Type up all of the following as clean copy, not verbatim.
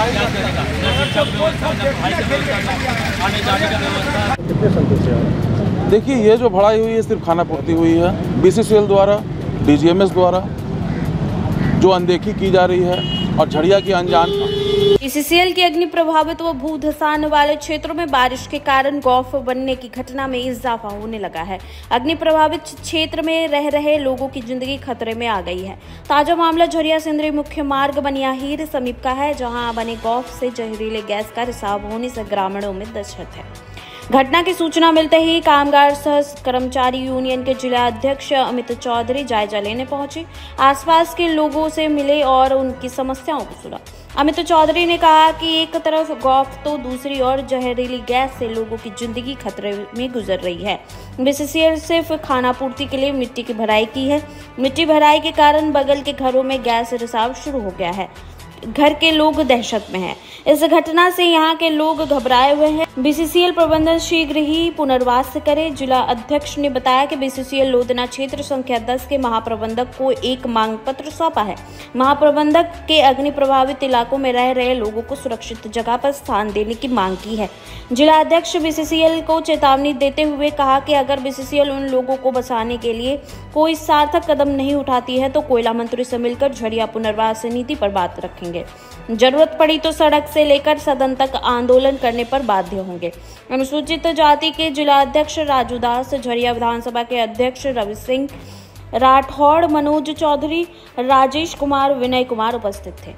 कितने संतुष्ट हैं? देखिए, ये जो बढ़ाई हुई है सिर्फ खाना पूर्ति हुई है। BCCL द्वारा, DGMS द्वारा जो अनदेखी की जा रही है और झड़िया की अनजान। BCCL के अग्नि प्रभावित व भू धंसान वाले क्षेत्रों में बारिश के कारण गौफ बनने की घटना में इजाफा होने लगा है। अग्नि प्रभावित क्षेत्र में रह रहे लोगों की जिंदगी खतरे में आ गई है। ताजा मामला झरिया सिंदरी मुख्य मार्ग बनियाहीर समीप का है, जहां बने गौफ से जहरीले गैस का रिसाव होने से ग्रामीणों में दहशत है। घटना की सूचना मिलते ही कामगार सह कर्मचारी यूनियन के जिला अध्यक्ष अमित चौधरी जायजा लेने पहुंचे, आसपास के लोगों से मिले और उनकी समस्याओं को सुना। अमित चौधरी ने कहा कि एक तरफ गौफ तो दूसरी ओर जहरीली गैस से लोगों की जिंदगी खतरे में गुजर रही है। BCCL सिर्फ खाना पूर्ति के लिए मिट्टी की भराई की है। मिट्टी भराई के कारण बगल के घरों में गैस रिसाव शुरू हो गया है। घर के लोग दहशत में हैं। इस घटना से यहाँ के लोग घबराए हुए हैं। BCCL प्रबंधन शीघ्र ही पुनर्वास करे। जिला अध्यक्ष ने बताया कि BCCL लोधना क्षेत्र संख्या 10 के महाप्रबंधक को एक मांग पत्र सौंपा है। महाप्रबंधक के अग्नि प्रभावित इलाकों में रह रहे लोगों को सुरक्षित जगह पर स्थान देने की मांग की है। जिला अध्यक्ष BCCL को चेतावनी देते हुए कहा कि अगर BCCL उन लोगों को बचाने के लिए कोई सार्थक कदम नहीं उठाती है तो कोयला मंत्री से मिलकर झड़िया पुनर्वास नीति पर बात रखेंगे। जरूरत पड़ी तो सड़क से लेकर सदन तक आंदोलन करने पर बाध्य होंगे। अनुसूचित जाति के जिला अध्यक्ष राजू दास, झरिया विधानसभा के अध्यक्ष रवि सिंह राठौड़, मनोज चौधरी, राजेश कुमार, विनय कुमार उपस्थित थे।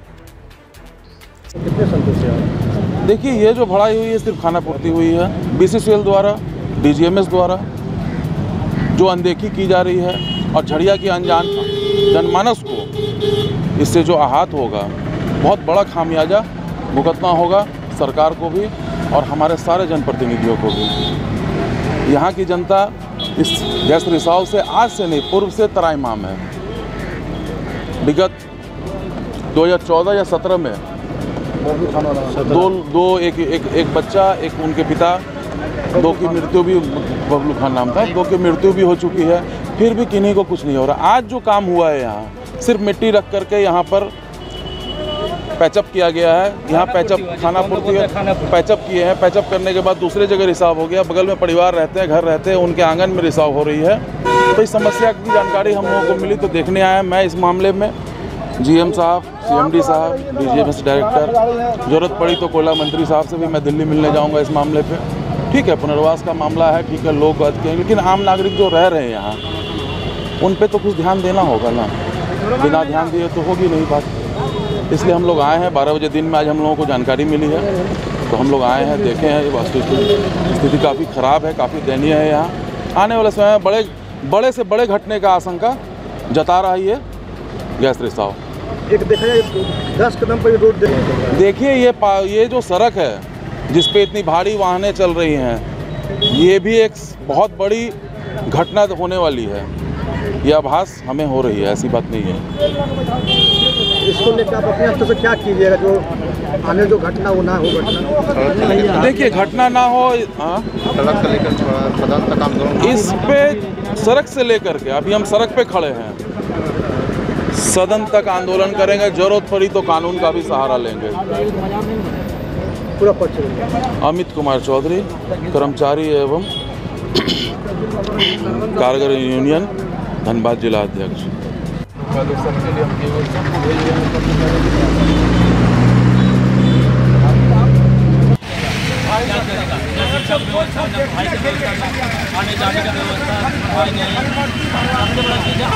कितने संतुष्ट हैं? देखिए, ये जो बढ़ाई हुई है सिर्फ खाना पूर्ति हुई है। BCCL द्वारा, DGMS द्वारा जो अनदेखी की जा रही है और झड़िया की अनजान जनमानस को इससे जो आहत होगा, बहुत बड़ा खामियाजा भुगतना होगा सरकार को भी और हमारे सारे जनप्रतिनिधियों को भी। यहाँ की जनता इस गैस रिसाव से आज से नहीं, पूर्व से त्राहिमाम है। विगत 2014 या 17 में एक बच्चा, एक उनके पिता, दो की मृत्यु भी, बबलू खान नाम था, दो की मृत्यु भी हो चुकी है। फिर भी किन्हीं को कुछ नहीं हो रहा। आज जो काम हुआ है यहाँ सिर्फ मिट्टी रख करके यहाँ पर पैचअप किया गया है। यहाँ पैचअप खाना पूर्ति पैचअप किए हैं। पैचअप करने के बाद दूसरे जगह रिसाव हो गया। बगल में परिवार रहते हैं, घर रहते हैं, उनके आंगन में रिसाव हो रही है। तो इस समस्या की जानकारी हम लोगों को मिली तो देखने आया मैं इस मामले में। GM साहब, CMD साहब, DGMS डायरेक्टर, जरूरत पड़ी तो कोयला मंत्री साहब से भी मैं दिल्ली मिलने जाऊँगा इस मामले पर। ठीक है, पुनर्वास का मामला है, ठीक है, लोग कहते हैं, लेकिन आम नागरिक जो रह रहे हैं यहाँ, उन पे तो कुछ ध्यान देना होगा ना। बिना ध्यान दिए तो होगी नहीं बात। इसलिए हम लोग आए हैं 12 बजे दिन में। आज हम लोगों को जानकारी मिली है तो हम लोग आए हैं, देखे हैं। ये वास्तविक स्थिति काफ़ी ख़राब है, काफ़ी दयनीय है। यहाँ आने वाले समय में बड़े से बड़े घटने का आशंका जता रहा है ये गैस रिसाव। एक देखा जाए 10 कदम पर रोड देखिए, ये जो सड़क है जिस पे इतनी भारी वाहनें चल रही हैं, ये भी एक बहुत बड़ी घटना होने वाली है। ये आभास हमें हो रही है, ऐसी बात नहीं है। इसको लेकर आप अपने स्तर से क्या कीजिएगा जो आने जो घटना हो ना हो? घटना देखिए, घटना ना हो। सड़क से लेकर सदन तक आंदोलन, इस पे सड़क से लेकर के अभी हम सड़क पे खड़े हैं, सदन तक आंदोलन करेंगे। जरूरत पड़ी तो कानून का भी सहारा लेंगे। पूरा पक्ष। अमित कुमार चौधरी, कर्मचारी एवं कारीगर यूनियन, धनबाद जिला अध्यक्ष। आने जाने का व्यवस्था